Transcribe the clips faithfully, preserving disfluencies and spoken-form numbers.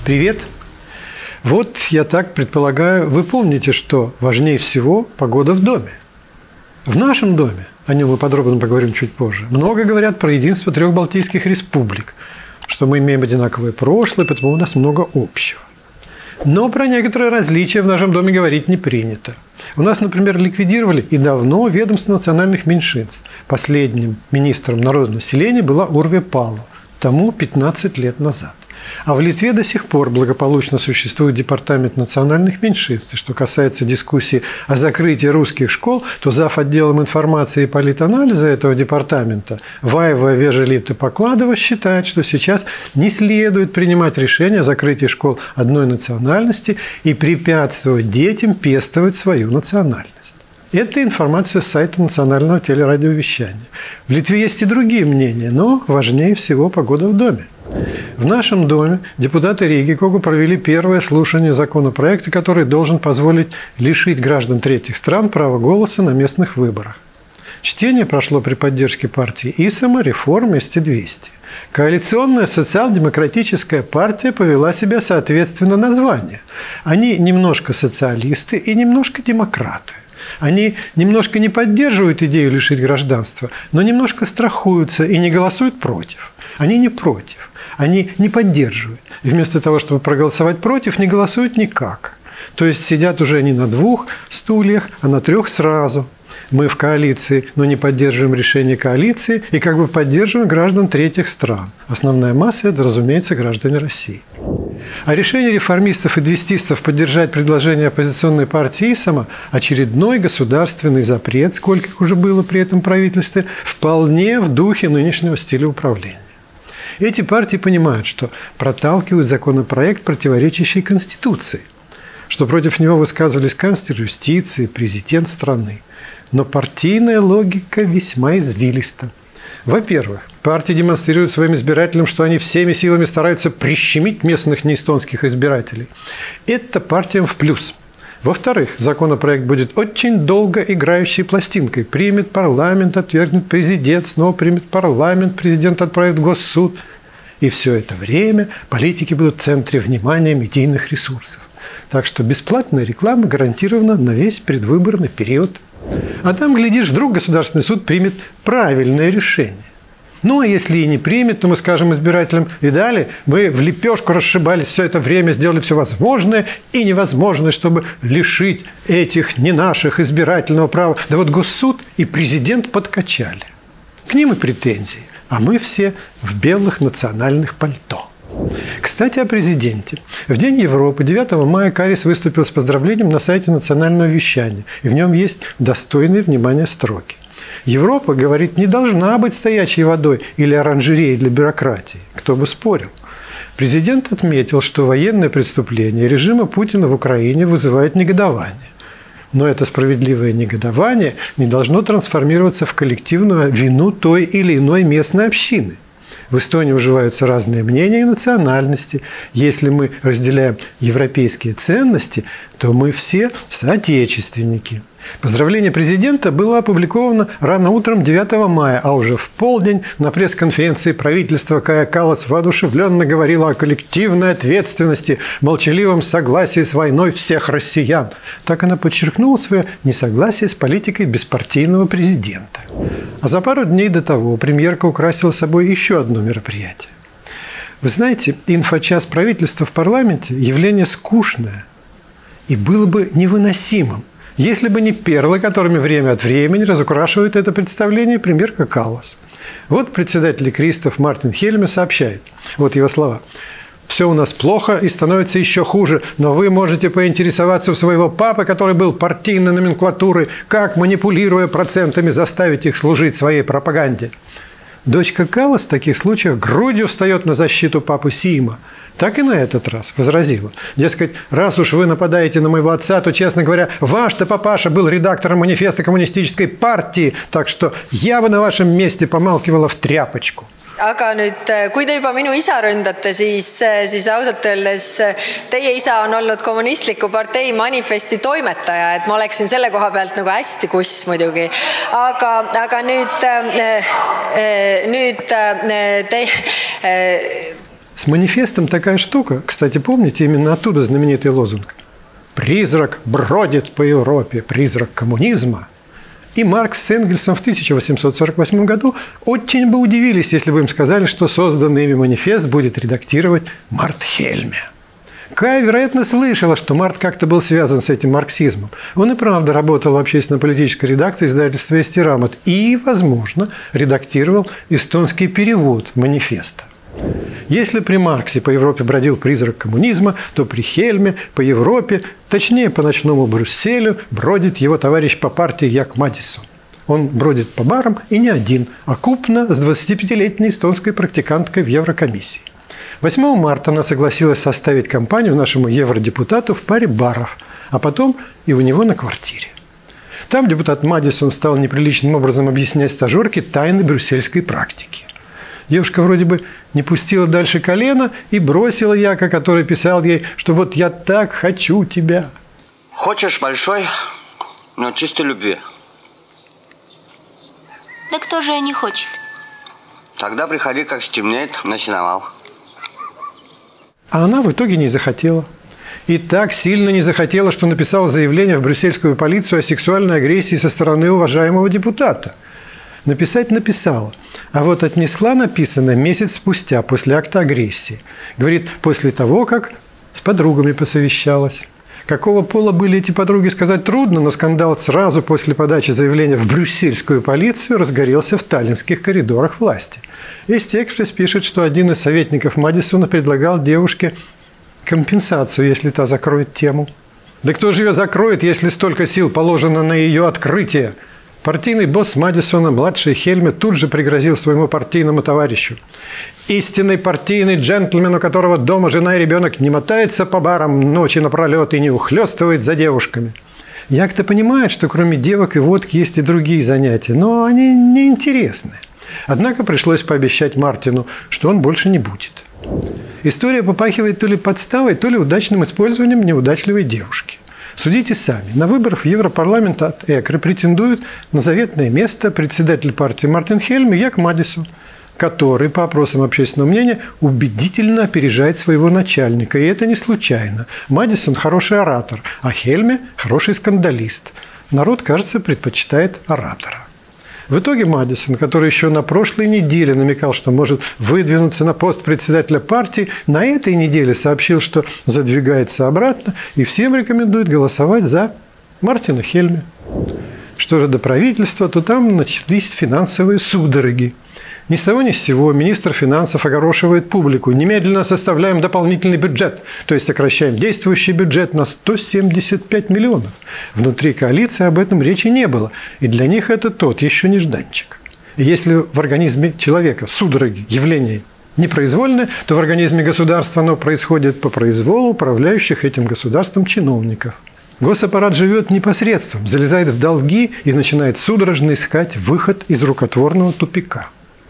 Привет. Вот, я так предполагаю, вы помните, что важнее всего погода в доме. В нашем доме, о нем мы подробно поговорим чуть позже, много говорят про единство трех Балтийских республик, что мы имеем одинаковое прошлое, поэтому у нас много общего. Но про некоторые различия в нашем доме говорить не принято. У нас, например, ликвидировали и давно ведомство национальных меньшинств. Последним министром народного населения была Урве Пало, тому пятнадцать лет назад. А в Литве до сих пор благополучно существует департамент национальных меньшинств. И что касается дискуссии о закрытии русских школ, то зав. Отделом информации и политанализа этого департамента Ваева Вежелита Покладова считает, что сейчас не следует принимать решение о закрытии школ одной национальности и препятствовать детям пестовать свою национальность. Это информация с сайта национального телерадиовещания. В Литве есть и другие мнения, но важнее всего погода в доме. В нашем доме депутаты Риги Когу провели первое слушание законопроекта, который должен позволить лишить граждан третьих стран права голоса на местных выборах. Чтение прошло при поддержке партии ИСАМа, Реформ и эс тэ двести. Коалиционная социал-демократическая партия повела себя соответственно названию. Они немножко социалисты и немножко демократы. Они немножко не поддерживают идею лишить гражданства, но немножко страхуются и не голосуют против. Они не против, они не поддерживают. И вместо того, чтобы проголосовать против, не голосуют никак. То есть сидят уже не на двух стульях, а на трех сразу. Мы в коалиции, но не поддерживаем решение коалиции и как бы поддерживаем граждан третьих стран. Основная масса – это, разумеется, граждане России. А решение реформистов и двестистов поддержать предложение оппозиционной партии ИСАМа – очередной государственный запрет, сколько их уже было при этом правительстве, вполне в духе нынешнего стиля управления. Эти партии понимают, что проталкивают законопроект, противоречащий Конституции, что против него высказывались канцлер юстиции, президент страны. Но партийная логика весьма извилиста. Во-первых, партии демонстрируют своим избирателям, что они всеми силами стараются прищемить местных неэстонских избирателей. Это партиям в плюс. Во-вторых, законопроект будет очень долго играющей пластинкой. Примет парламент, отвергнет президент, снова примет парламент, президент отправит в Госсуд. И все это время политики будут в центре внимания медийных ресурсов. Так что бесплатная реклама гарантирована на весь предвыборный период. А там, глядишь, вдруг Государственный суд примет правильное решение. Ну, а если и не примет, то мы скажем избирателям: видали, мы в лепешку расшибались все это время, сделали все возможное и невозможное, чтобы лишить этих не наших избирательного права. Да вот Госсуд и президент подкачали. К ним и претензии, а мы все в белых национальных пальто. Кстати, о президенте. В День Европы девятого мая Карис выступил с поздравлением на сайте национального вещания, и в нем есть достойные внимания строки. Европа, говорит, не должна быть стоячей водой или оранжереей для бюрократии. Кто бы спорил. Президент отметил, что военное преступление режима Путина в Украине вызывает негодование. Но это справедливое негодование не должно трансформироваться в коллективную вину той или иной местной общины. В Эстонии уживаются разные мнения и национальности. Если мы разделяем европейские ценности, то мы все соотечественники. Поздравление президента было опубликовано рано утром девятого мая, а уже в полдень на пресс-конференции правительства Кая Каллас воодушевленно говорила о коллективной ответственности, молчаливом согласии с войной всех россиян. Так она подчеркнула свое несогласие с политикой беспартийного президента. А за пару дней до того премьерка украсила собой еще одно мероприятие. Вы знаете, инфочас правительства в парламенте – явление скучное и было бы невыносимым, если бы не перлы, которыми время от времени разукрашивает это представление премьерка Каллас. Вот председатель Кристоф Мартин Хельме сообщает, вот его слова: «Все у нас плохо и становится еще хуже, но вы можете поинтересоваться у своего папы, который был партийной номенклатурой, как, манипулируя процентами, заставить их служить своей пропаганде». Дочка Каллас в таких случаях грудью встает на защиту папы Сиима. Так и на этот раз возразила. Дескать, раз уж вы нападаете на моего отца, то, честно говоря, ваш-то папаша был редактором манифеста коммунистической партии, так что я бы на вашем месте помалкивала в тряпочку. Aga nüüd, kui te juba minu isa ründate, siis, siis ausalt öeldes teie isa on olnud kommunistliku partei manifesti toimetaja, et ma oleksin selle koha pealt nagu hästi kuss muidugi. Aga, aga nüüd, nüüd te... С манифестом такая штука, кстати, помните, именно оттуда знаменитый лозунг «Призрак бродит по Европе, призрак коммунизма». И Маркс с Энгельсом в тысяча восемьсот сорок восьмом году очень бы удивились, если бы им сказали, что созданный ими манифест будет редактировать Март Хельме. Кай, вероятно, слышала, что Март как-то был связан с этим марксизмом. Он и правда работал в общественно-политической редакции издательства «Эстирамот» и, возможно, редактировал эстонский перевод манифеста. Если при Марксе по Европе бродил призрак коммунизма, то при Хельме по Европе, точнее по ночному Брюсселю, бродит его товарищ по партии Як Мадисон. Он бродит по барам и не один, а купно с двадцатипятилетней эстонской практиканткой в Еврокомиссии. восьмого марта она согласилась составить компанию нашему евродепутату в паре баров, а потом и у него на квартире. Там депутат Мадисон стал неприличным образом объяснять стажерке тайны брюссельской практики. Девушка вроде бы не пустила дальше колена и бросила Яка, который писал ей, что вот я так хочу тебя. Хочешь большой, но чистой любви. Да кто же и не хочет? Тогда приходи, как стемнеет, на сеновал. А она в итоге не захотела. И так сильно не захотела, что написала заявление в брюссельскую полицию о сексуальной агрессии со стороны уважаемого депутата. Написать написала. А вот отнесла написанное месяц спустя, после акта агрессии. Говорит, после того, как с подругами посовещалась. Какого пола были эти подруги, сказать трудно, но скандал сразу после подачи заявления в брюссельскую полицию разгорелся в таллинских коридорах власти. Истекшес пишет, что один из советников Мадисона предлагал девушке компенсацию, если та закроет тему. Да кто же ее закроет, если столько сил положено на ее открытие? Партийный босс Мадисона, младший Хельме, тут же пригрозил своему партийному товарищу. Истинный партийный джентльмен, у которого дома жена и ребенок не мотается по барам ночи напролет и не ухлёстывает за девушками. Як-то понимает, что кроме девок и водки есть и другие занятия, но они неинтересны. Однако пришлось пообещать Мартину, что он больше не будет. История попахивает то ли подставой, то ли удачным использованием неудачливой девушки. Судите сами. На выборах в Европарламент от ЭКРы претендует на заветное место председатель партии Мартин Хельме Як Мадисон, который, по опросам общественного мнения, убедительно опережает своего начальника. И это не случайно. Мадисон – хороший оратор, а Хельме – хороший скандалист. Народ, кажется, предпочитает оратора. В итоге Мадисон, который еще на прошлой неделе намекал, что может выдвинуться на пост председателя партии, на этой неделе сообщил, что задвигается обратно и всем рекомендует голосовать за Мартина Хельме. Что же до правительства, то там начались финансовые судороги. Ни с того ни с сего министр финансов огорошивает публику. Немедленно составляем дополнительный бюджет, то есть сокращаем действующий бюджет на сто семьдесят пять миллионов. Внутри коалиции об этом речи не было, и для них это тот еще нежданчик. И если в организме человека судороги, явление непроизвольное, то в организме государства оно происходит по произволу управляющих этим государством чиновников. Госаппарат живет непосредством, залезает в долги и начинает судорожно искать выход из рукотворного тупика.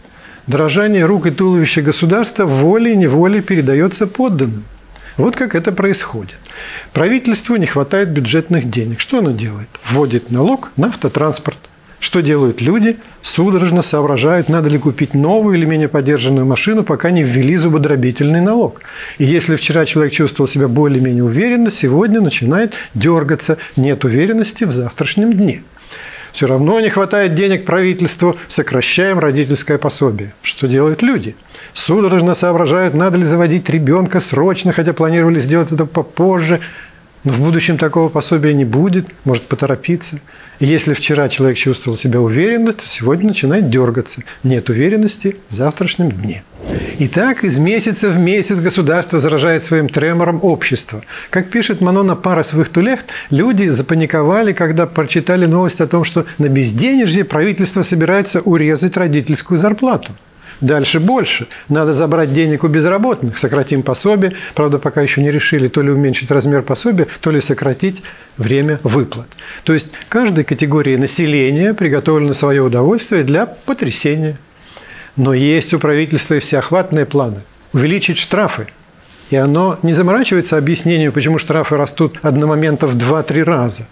Дрожание рук и туловища государства волей-неволей передается подданным. Вот как это происходит. Правительству не хватает бюджетных денег. Что оно делает? Вводит налог на автотранспорт. Что делают люди? Судорожно соображают, надо ли купить новую или менее подержанную машину, пока не ввели зубодробительный налог. И если вчера человек чувствовал себя более-менее уверенно, сегодня начинает дергаться. Нет уверенности в завтрашнем дне. Все равно не хватает денег правительству, сокращаем родительское пособие. Что делают люди? Судорожно соображают, надо ли заводить ребенка срочно, хотя планировали сделать это попозже. Но в будущем такого пособия не будет, может поторопиться. И если вчера человек чувствовал себя уверенно, то сегодня начинает дергаться. Нет уверенности в завтрашнем дне. И так из месяца в месяц государство заражает своим тремором общество. Как пишет Манона Парас в Ихтулехт, люди запаниковали, когда прочитали новость о том, что на безденежье правительство собирается урезать родительскую зарплату. Дальше больше. Надо забрать денег у безработных, сократим пособие. Правда, пока еще не решили то ли уменьшить размер пособия, то ли сократить время выплат. То есть каждой категории населения приготовлено свое удовольствие для потрясения. Но есть у правительства и всеохватные планы – увеличить штрафы. И оно не заморачивается объяснением, почему штрафы растут одномоментно в два-три раза.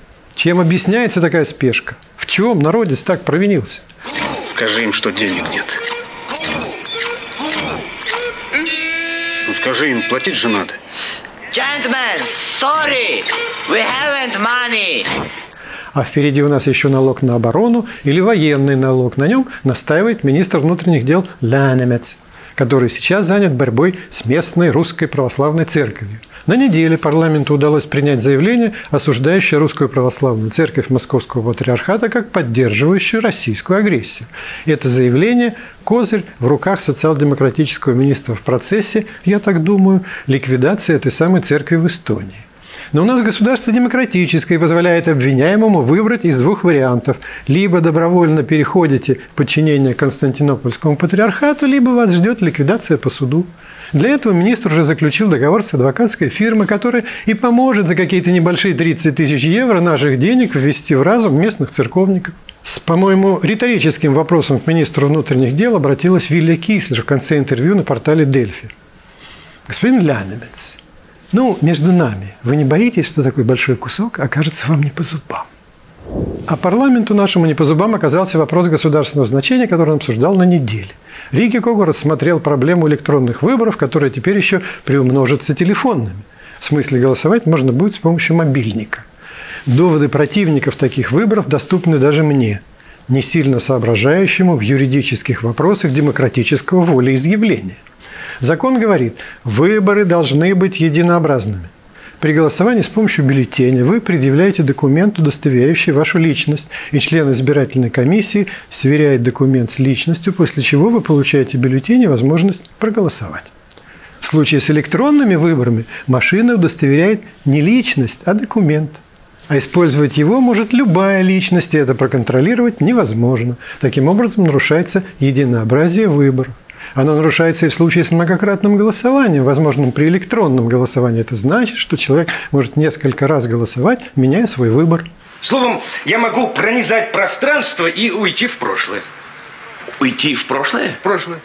Чем объясняется такая спешка? В чем народец так провинился? Скажи им, что денег нет. Скажи им, платить же надо. Gentlemen, sorry, we haven't money. А впереди у нас еще налог на оборону или военный налог. На нем настаивает министр внутренних дел Лянемец, который сейчас занят борьбой с местной русской православной церковью. На неделе парламенту удалось принять заявление, осуждающее русскую православную церковь Московского патриархата как поддерживающую российскую агрессию. Это заявление – козырь в руках социал-демократического министра в процессе, я так думаю, ликвидации этой самой церкви в Эстонии. Но у нас государство демократическое и позволяет обвиняемому выбрать из двух вариантов. Либо добровольно переходите в подчинение Константинопольскому патриархату, либо вас ждет ликвидация по суду. Для этого министр уже заключил договор с адвокатской фирмой, которая и поможет за какие-то небольшие тридцать тысяч евро наших денег ввести в разум местных церковников. С, по-моему, риторическим вопросом к министру внутренних дел обратилась Вилля Кислер в конце интервью на портале Дельфи. Господин Лянемец, ну, между нами, вы не боитесь, что такой большой кусок окажется вам не по зубам? А парламенту нашему не по зубам оказался вопрос государственного значения, который он обсуждал на неделе. Рики Когу рассмотрел проблему электронных выборов, которая теперь еще приумножится телефонными. В смысле, голосовать можно будет с помощью мобильника. Доводы противников таких выборов доступны даже мне, не сильно соображающему в юридических вопросах демократического волеизъявления. Закон говорит, выборы должны быть единообразными. При голосовании с помощью бюллетеня вы предъявляете документ, удостоверяющий вашу личность, и член избирательной комиссии сверяет документ с личностью, после чего вы получаете бюллетень и возможность проголосовать. В случае с электронными выборами машина удостоверяет не личность, а документ. А использовать его может любая личность, и это проконтролировать невозможно. Таким образом нарушается единообразие выборов. Оно нарушается и в случае с многократным голосованием, возможным при электронном голосовании. Это значит, что человек может несколько раз голосовать, меняя свой выбор. Словом, я могу пронизать пространство и уйти в прошлое. Уйти в прошлое? В прошлое.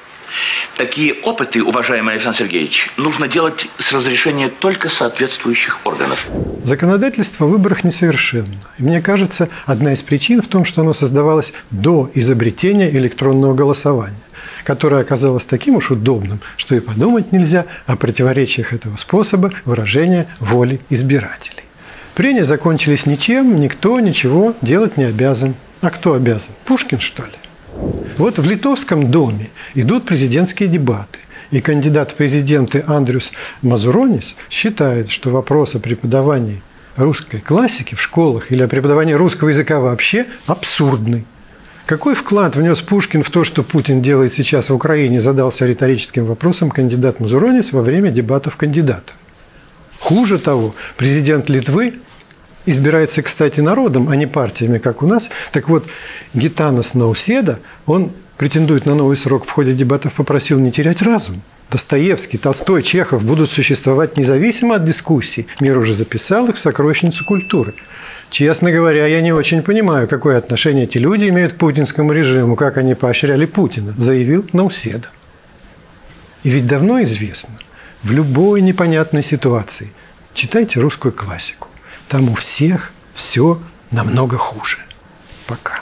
Такие опыты, уважаемый Александр Сергеевич, нужно делать с разрешения только соответствующих органов. Законодательство в выборах несовершенно. И мне кажется, одна из причин в том, что оно создавалось до изобретения электронного голосования, которое оказалось таким уж удобным, что и подумать нельзя о противоречиях этого способа выражения воли избирателей. Прения закончились ничем, никто ничего делать не обязан. А кто обязан? Пушкин, что ли? Вот в Литовском доме идут президентские дебаты, и кандидат в президенты Андрюс Мазуронис считает, что вопрос о преподавании русской классики в школах или о преподавании русского языка вообще абсурдный. Какой вклад внес Пушкин в то, что Путин делает сейчас в Украине, задался риторическим вопросом кандидат Мазуронис во время дебатов кандидатов. Хуже того, президент Литвы избирается, кстати, народом, а не партиями, как у нас. Так вот, Гитанас Науседа, он претендует на новый срок, в ходе дебатов попросил не терять разум. Достоевский, Толстой, Чехов будут существовать независимо от дискуссий. Мир уже записал их в сокровищницу культуры. Честно говоря, я не очень понимаю, какое отношение эти люди имеют к путинскому режиму, как они поощряли Путина, заявил Науседа. И ведь давно известно, в любой непонятной ситуации читайте русскую классику. Там у всех все намного хуже. Пока.